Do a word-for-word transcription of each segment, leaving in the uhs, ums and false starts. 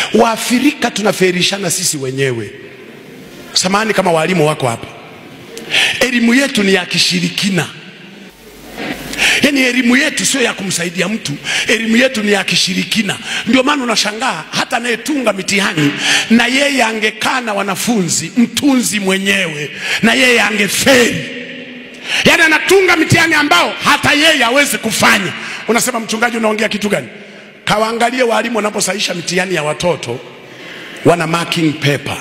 Waafrika tunaferishana sisi wenyewe. Samahani kama walimu wako hapa. Elimu yetu ni ya kishirikina. Yaani elimu yetu sio ya kumsaidia mtu, elimu yetu ni ya kishirikina. Ndio maana unashangaa hata anayetunga mitihani na yeye angekaa na wanafunzi, mtunzi mwenyewe, na yeye angefeli. Yaani anatunga mitihani ambao hata yeye hawezi kufanya. Unasema mchungaji unaongea kitu gani? Kawaangalie walimu wanaposahisha mitihani ya watoto, wana marking paper,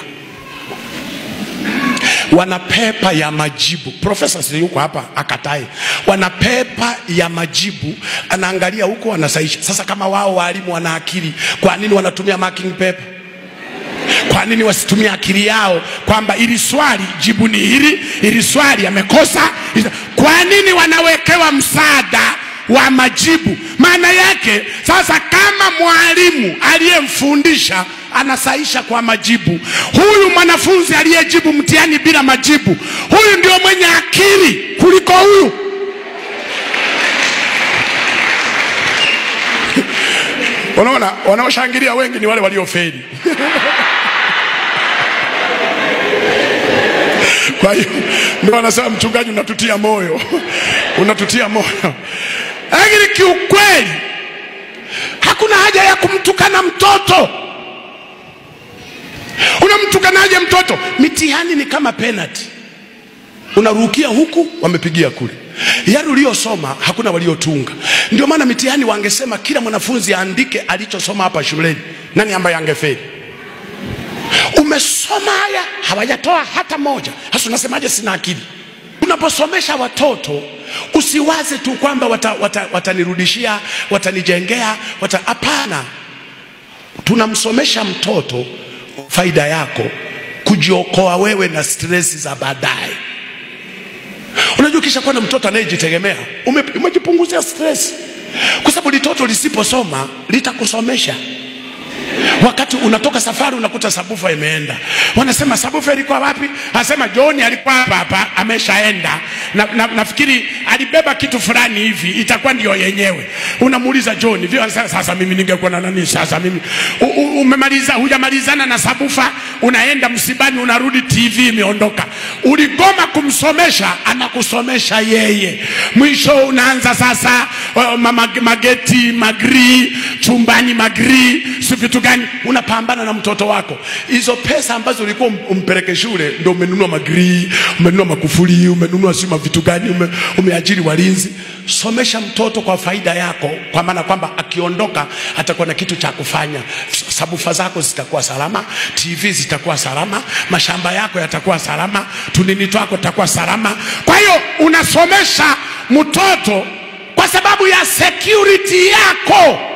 wana pepa ya majibu. Profesa si yuko hapa akatae. Wana pepa ya majibu, anaangalia huko anasahisha. Sasa kama wao walimu wana akili, kwa nini wanatumia marking paper? Kwa nini wasitumia akili yao kwamba ili swali jibu ni hili, ili swali amekosa? Kwa nini wanawekewa msaada wa majibu? Maana yake sasa kama mwalimu aliyemfundisha anasaisha kwa majibu, huyu mwanafunzi aliyejibu mtihani bila majibu, huyu ndio mwenye akili kuliko huyu. Unaona, wanaoshangilia wengi ni wale waliofeli. Kwa hiyo ndio wanasema mchungaji unatutia moyo. Unatutia moyo. Lakini kiukweli hakuna haja ya kumtukana mtoto. Unamtukanaje mtoto? Mitihani ni kama penalty. Unarukia huku, wamepigia kule. Yale uliyosoma hakuna waliotunga. Ndio maana mitihani wangesema kila mwanafunzi aandike alichosoma hapa shuleni. Nani ambaye angefeli? Umesoma haya, hawajatoa hata moja. Hasa unasemaje sina akili? Unaposomesha watoto usiwaze tu kwamba watanirudishia, wata, wata watanijengea, wata hapana. Tunamsomesha mtoto faida yako, kujiokoa wewe na stress za baadaye. Unajua kisha kwa na mtoto anayejitegemea, umejipunguzia stress. Kwa sababu litoto lisiposoma litakusomesha. Wakati unatoka safari unakuta sabufa imeenda. Wanasema sabufa ilikuwa wapi? Anasema John alikuwa hapa hapa ameshaenda. Na, na nafikiri alibeba kitu fulani hivi, itakuwa ndio yenyewe. Unamuuliza John, vile sasa mimi ningekuwa na nani sasa mimi? U, u, umemaliza hujamalizana na sabufa, unaenda msibani, unarudi T V imeondoka. Uligoma kumsomesha, anakusomesha yeye. Mwisho unaanza sasa uh, mama, mageti, magri, chumbani magri, si vitu gani? Unapambana na mtoto wako. Hizo pesa ambazo ulikuwa umpeleke shule ndio umenunua magri, umenunua makufuli, umenunua sima vitu gani, ume, umeajiri walinzi. Somesha mtoto kwa faida yako, kwa maana kwamba akiondoka atakuwa na kitu cha kufanya. Sabufa zako zitakuwa salama, T V zitakuwa salama, mashamba yako yatakuwa salama, tunini twako takuwa salama. Kwa hiyo unasomesha mtoto kwa sababu ya security yako.